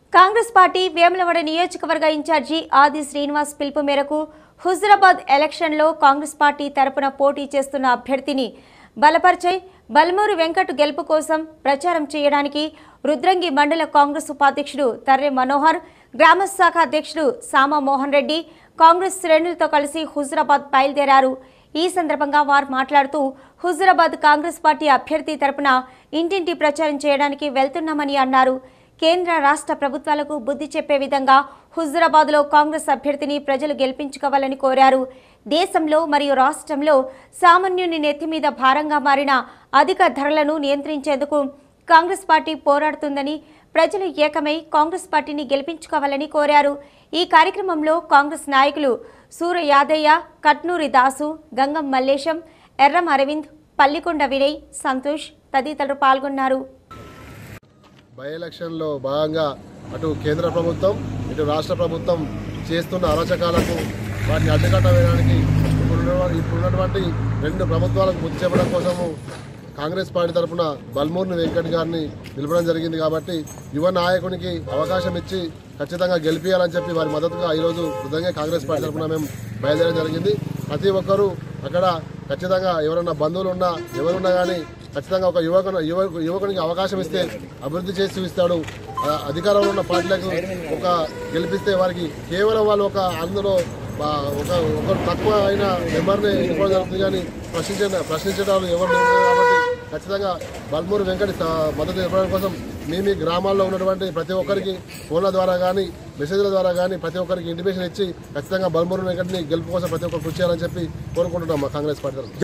Congress party Vemulawada నియోజకవర్గ incharge ఆది శ్రీనివాస్ పిలుపు మేరకు హుజురాబాద్ ఎలక్షన్లో కాంగ్రెస్ పార్టీ తరపున పోటీ చేస్తున్న అభ్యర్థిని బలపర్చై బల్మూరు వెంకట్ గెలుపు కోసం ప్రచారం చేయడానికి రుద్రంగి మండల కాంగ్రెస్ ఉపాధ్యక్షుడు తర్రె మనోహర్, గ్రామ శాఖ అధ్యక్షుడు సామా మోహన్ రెడ్డి కాంగ్రెస్ శ్రేణులతో కలిసి హుజురాబాద్ బయలుదేరారు. ఈ సందర్భంగా వారు మాట్లాడుతూ హుజురాబాద్ కాంగ్రెస్ పార్టీ అభ్యర్థి తరపున ఇంటింటి ప్రచారం చేయడానికి వెళ్తున్నామని అన్నారు. కేంద్ర రాష్ట్ర ప్రభుత్వాలకు బుద్ధి చెప్పే విధంగా హుజురాబాద్లో కాంగ్రెస్ అభ్యర్థిని ప్రజలు గెలిపించుకోవాలని కోరారు. దేశంలో మరియు రాష్ట్రంలో సామాన్యుని నెత్తి మీద భారంగా మారిన అధిక ధరలను నియంత్రించేందుకు కాంగ్రెస్ పార్టీ పోరాడుతుందని, ప్రజలు ఏకమై కాంగ్రెస్ పార్టీని గెలిపించుకోవాలని కోరారు. ఈ కార్యక్రమంలో కాంగ్రెస్ నాయకులు సూర యాదయ్య, కట్నూరి దాసు, గంగం మల్లేశం, ఎర్రం అరవింద్, పల్లికొండ వినయ్, సంతోష్ తదితరులు పాల్గొన్నారు. బై ఎలక్షన్లో భాగంగా అటు కేంద్ర ప్రభుత్వం ఇటు రాష్ట్ర ప్రభుత్వం చేస్తున్న అరాచకాలకు వాటిని అడ్డుకట్ట వేయడానికి ఇప్పుడున్నటువంటి రెండు ప్రభుత్వాలకు బుద్ధి చెప్పడం కోసము కాంగ్రెస్ పార్టీ తరఫున బల్మూరు వెంకట్ గారిని నిలపడం జరిగింది. కాబట్టి యువ నాయకునికి అవకాశం ఇచ్చి ఖచ్చితంగా గెలిపించాలని చెప్పి వారి మద్దతుగా ఈరోజు నిజంగా కాంగ్రెస్ పార్టీ తరఫున మేము బయలుదేరడం జరిగింది. ప్రతి ఒక్కరూ అక్కడ ఖచ్చితంగా ఎవరన్నా బంధువులు ఉన్నా ఎవరున్నా కానీ ఖచ్చితంగా ఒక యువకునికి అవకాశం ఇస్తే అభివృద్ధి చేసి చూపిస్తాడు. అధికారంలో ఉన్న పార్టీలకు ఒక గెలిపిస్తే వారికి కేవలం వాళ్ళు అందులో ఒకరు తక్కువ అయిన మెంబర్ని ఎన్నుకోవడం జరుగుతుంది, కానీ ప్రశ్నించడం ఎవరు లేరు. కాబట్టి ఖచ్చితంగా బల్మూరు వెంకట మద్దతు ఇవ్వడం కోసం మీ గ్రామాల్లో ఉన్నటువంటి ప్రతి ఒక్కరికి ఫోన్ల ద్వారా కానీ మెసేజ్ల ద్వారా కానీ ప్రతి ఒక్కరికి ఇంటిమేషన్ ఇచ్చి ఖచ్చితంగా బల్మూరు వెంకటని గెలుపు కోసం ప్రతి ఒక్కరు కృషి చేయాలని చెప్పి కోరుకుంటున్నాం మా కాంగ్రెస్ పార్టీ.